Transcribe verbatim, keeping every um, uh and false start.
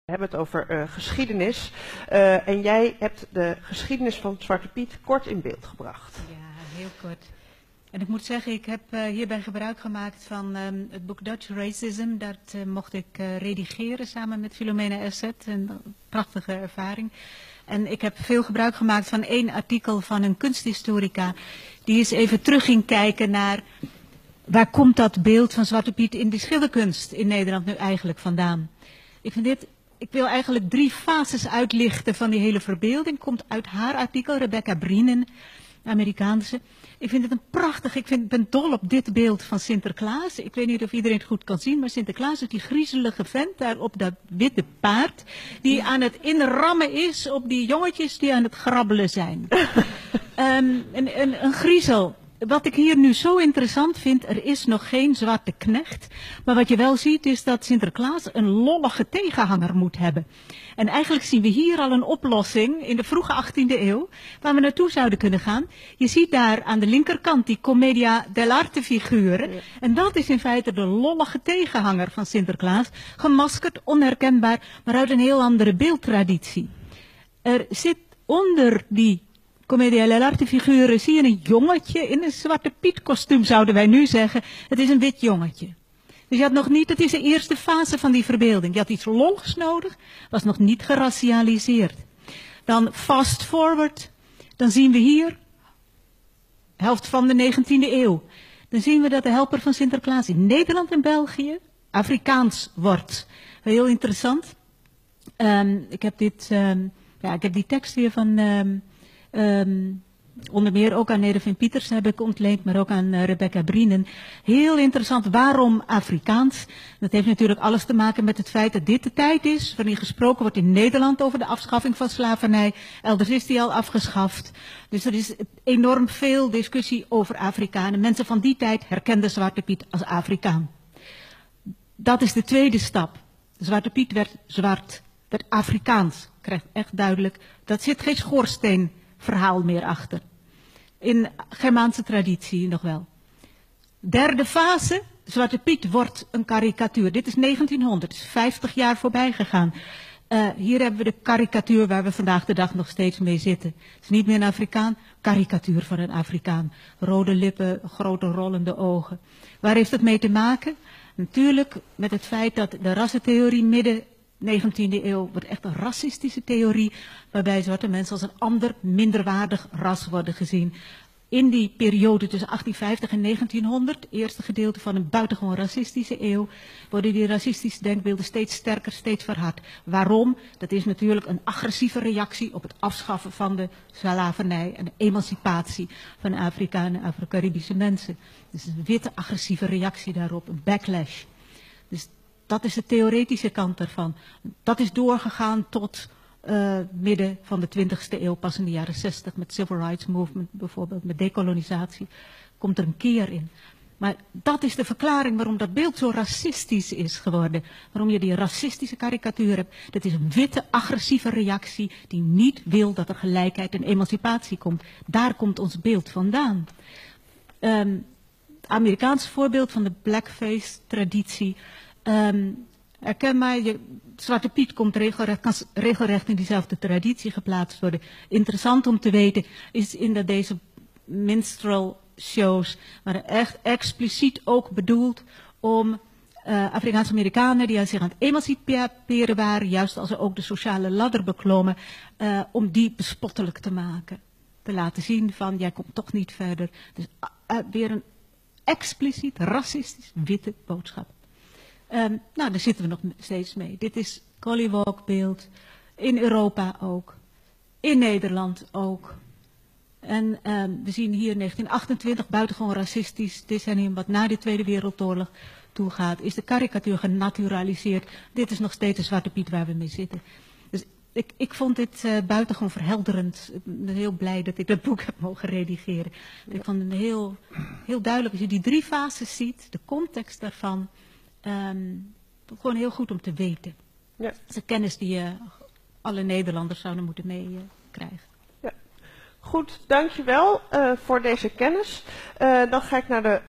We hebben het over uh, geschiedenis uh, en jij hebt de geschiedenis van Zwarte Piet kort in beeld gebracht. Ja, heel kort. En ik moet zeggen, ik heb uh, hierbij gebruik gemaakt van um, het boek Dutch Racism. Dat uh, mocht ik uh, redigeren samen met Philomena Asset, een prachtige ervaring. En ik heb veel gebruik gemaakt van één artikel van een kunsthistorica, die eens even terug ging kijken naar waar komt dat beeld van Zwarte Piet in de schilderkunst in Nederland nu eigenlijk vandaan. Ik vind dit... Ik wil eigenlijk drie fases uitlichten van die hele verbeelding. Komt uit haar artikel, Rebecca Brienen, Amerikaanse. Ik vind het een prachtig, ik vind, ben dol op dit beeld van Sinterklaas. Ik weet niet of iedereen het goed kan zien, maar Sinterklaas is die griezelige vent daar op dat witte paard, die aan het inrammen is op die jongetjes die aan het grabbelen zijn. um, een, een, een griezel. Wat ik hier nu zo interessant vind, er is nog geen zwarte knecht. Maar wat je wel ziet is dat Sinterklaas een lollige tegenhanger moet hebben. En eigenlijk zien we hier al een oplossing in de vroege achttiende eeuw, waar we naartoe zouden kunnen gaan. Je ziet daar aan de linkerkant die commedia dell'arte figuren. Ja. En dat is in feite de lollige tegenhanger van Sinterklaas. Gemaskerd, onherkenbaar, maar uit een heel andere beeldtraditie. Er zit onder die commedia dell'arte figuren zie je een jongetje in een Zwarte Piet kostuum, zouden wij nu zeggen. Het is een wit jongetje. Dus je had nog niet, het is de eerste fase van die verbeelding. Je had iets longs nodig, was nog niet geracialiseerd. Dan fast forward, dan zien we hier, helft van de negentiende eeuw. Dan zien we dat de helper van Sinterklaas in Nederland en België Afrikaans wordt. Heel interessant. Um, ik heb dit, um, ja, ik heb die tekst weer van Um, Um, onder meer ook aan Nederveen Pieters heb ik ontleend, maar ook aan uh, Rebecca Brienen. Heel interessant, waarom Afrikaans? Dat heeft natuurlijk alles te maken met het feit dat dit de tijd is wanneer gesproken wordt in Nederland over de afschaffing van slavernij. Elders is die al afgeschaft. Dus er is enorm veel discussie over Afrikanen. Mensen van die tijd herkenden Zwarte Piet als Afrikaan. Dat is de tweede stap. Zwarte Piet werd zwart, werd Afrikaans. Krijgt echt duidelijk, dat zit geen schoorsteen verhaal meer achter. In Germaanse traditie nog wel. Derde fase, Zwarte Piet wordt een karikatuur. Dit is negentienhonderd, is vijftig jaar voorbij gegaan. Uh, hier hebben we de karikatuur waar we vandaag de dag nog steeds mee zitten. Het is niet meer een Afrikaan, karikatuur van een Afrikaan. Rode lippen, grote rollende ogen. Waar heeft het mee te maken? Natuurlijk met het feit dat de rassentheorie midden negentiende eeuw wordt echt een racistische theorie, waarbij zwarte mensen als een ander, minderwaardig ras worden gezien. In die periode tussen achttienvijftig en negentienhonderd, eerste gedeelte van een buitengewoon racistische eeuw, worden die racistische denkbeelden steeds sterker, steeds verhard. Waarom? Dat is natuurlijk een agressieve reactie op het afschaffen van de slavernij en de emancipatie van Afrikanen en Afro-Caribische mensen. Dus een witte agressieve reactie daarop, een backlash. Dus dat is de theoretische kant daarvan. Dat is doorgegaan tot uh, midden van de twintigste eeuw, pas in de jaren zestig met Civil Rights Movement bijvoorbeeld, met dekolonisatie, komt er een keer in. Maar dat is de verklaring waarom dat beeld zo racistisch is geworden. Waarom je die racistische karikatuur hebt. Dat is een witte, agressieve reactie die niet wil dat er gelijkheid en emancipatie komt. Daar komt ons beeld vandaan. Um, Amerikaans voorbeeld van de blackface-traditie. Um, herken mij, je, Zwarte Piet komt regelrecht, kan regelrecht in diezelfde traditie geplaatst worden. Interessant om te weten is in dat deze minstrel shows waren echt expliciet ook bedoeld om uh, Afrikaanse Amerikanen die zich aan het emanciperen waren, juist als ze ook de sociale ladder beklommen, uh, om die bespottelijk te maken. Te laten zien van, jij komt toch niet verder. Dus uh, weer een expliciet racistisch witte boodschap. Um, nou, daar zitten we nog steeds mee. Dit is Collywog-beeld, in Europa ook, in Nederland ook. En um, we zien hier negentien achtentwintig, buitengewoon racistisch decennium, wat na de Tweede Wereldoorlog toegaat, is de karikatuur genaturaliseerd. Dit is nog steeds de Zwarte Piet waar we mee zitten. Dus ik, ik vond dit uh, buitengewoon verhelderend. Ik ben heel blij dat ik dat boek heb mogen redigeren. Ja. Ik vond het heel, heel duidelijk, als je die drie fases ziet, de context daarvan, um, gewoon heel goed om te weten. Ja. Dat is een kennis die uh, alle Nederlanders zouden moeten meekrijgen. Uh, ja. Goed, dankjewel uh, voor deze kennis. Uh, dan ga ik naar de